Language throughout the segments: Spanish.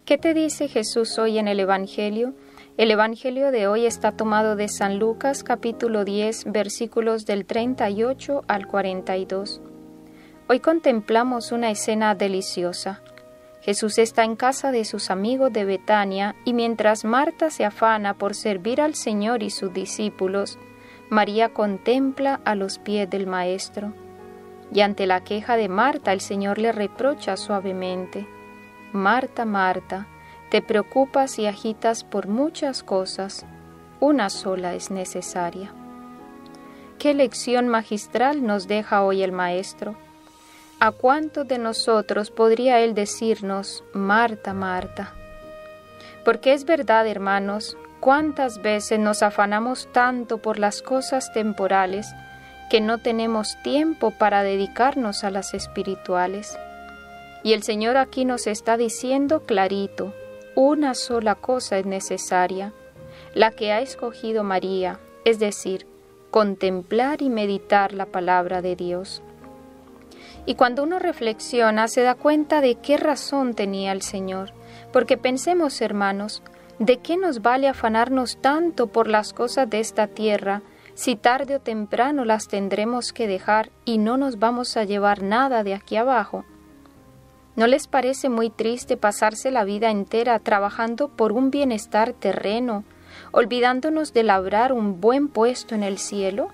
¿Qué te dice Jesús hoy en el Evangelio? El Evangelio de hoy está tomado de San Lucas, capítulo 10, versículos del 38 al 42. Hoy contemplamos una escena deliciosa. Jesús está en casa de sus amigos de Betania y mientras Marta se afana por servir al Señor y sus discípulos, María contempla a los pies del Maestro. Y ante la queja de Marta, el Señor le reprocha suavemente: Marta, Marta, te preocupas y agitas por muchas cosas, una sola es necesaria. ¿Qué lección magistral nos deja hoy el Maestro? ¿A cuántos de nosotros podría Él decirnos, Marta, Marta? Porque es verdad, hermanos, cuántas veces nos afanamos tanto por las cosas temporales que no tenemos tiempo para dedicarnos a las espirituales. Y el Señor aquí nos está diciendo clarito, una sola cosa es necesaria, la que ha escogido María, es decir, contemplar y meditar la palabra de Dios. Y cuando uno reflexiona, se da cuenta de qué razón tenía el Señor, porque pensemos, hermanos, ¿de qué nos vale afanarnos tanto por las cosas de esta tierra, si tarde o temprano las tendremos que dejar y no nos vamos a llevar nada de aquí abajo? ¿No les parece muy triste pasarse la vida entera trabajando por un bienestar terreno, olvidándonos de labrar un buen puesto en el cielo?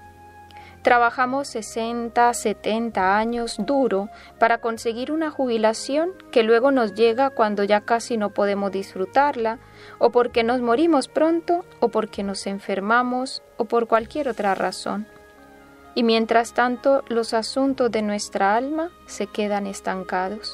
Trabajamos 60, 70 años duro para conseguir una jubilación que luego nos llega cuando ya casi no podemos disfrutarla, o porque nos morimos pronto, o porque nos enfermamos, o por cualquier otra razón. Y mientras tanto, los asuntos de nuestra alma se quedan estancados.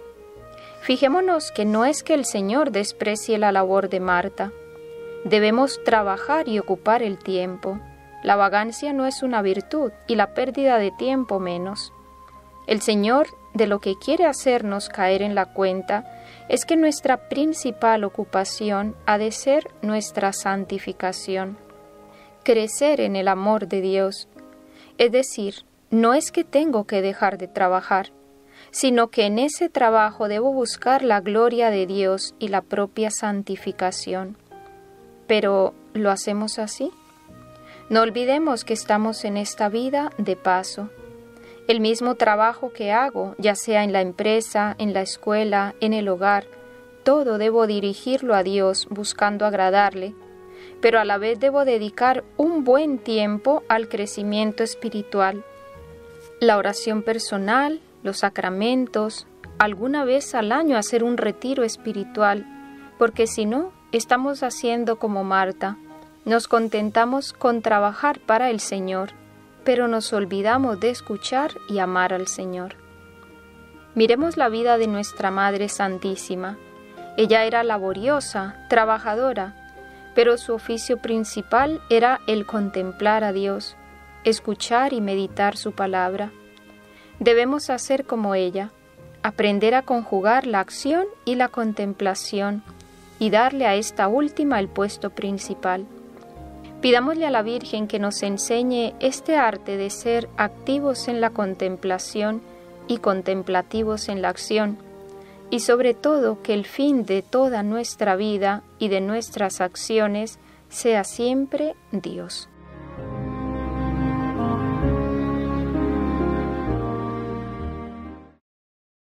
Fijémonos que no es que el Señor desprecie la labor de Marta. Debemos trabajar y ocupar el tiempo. La vagancia no es una virtud y la pérdida de tiempo menos. El Señor de lo que quiere hacernos caer en la cuenta es que nuestra principal ocupación ha de ser nuestra santificación, crecer en el amor de Dios. Es decir, no es que tengo que dejar de trabajar, sino que en ese trabajo debo buscar la gloria de Dios y la propia santificación. Pero, ¿lo hacemos así? No olvidemos que estamos en esta vida de paso. El mismo trabajo que hago, ya sea en la empresa, en la escuela, en el hogar, todo debo dirigirlo a Dios buscando agradarle, pero a la vez debo dedicar un buen tiempo al crecimiento espiritual. La oración personal, los sacramentos, alguna vez al año hacer un retiro espiritual, porque si no, estamos haciendo como Marta. Nos contentamos con trabajar para el Señor, pero nos olvidamos de escuchar y amar al Señor. Miremos la vida de nuestra Madre Santísima. Ella era laboriosa, trabajadora, pero su oficio principal era el contemplar a Dios, escuchar y meditar su palabra. Debemos hacer como ella, aprender a conjugar la acción y la contemplación y darle a esta última el puesto principal. Pidámosle a la Virgen que nos enseñe este arte de ser activos en la contemplación y contemplativos en la acción, y sobre todo que el fin de toda nuestra vida y de nuestras acciones sea siempre Dios.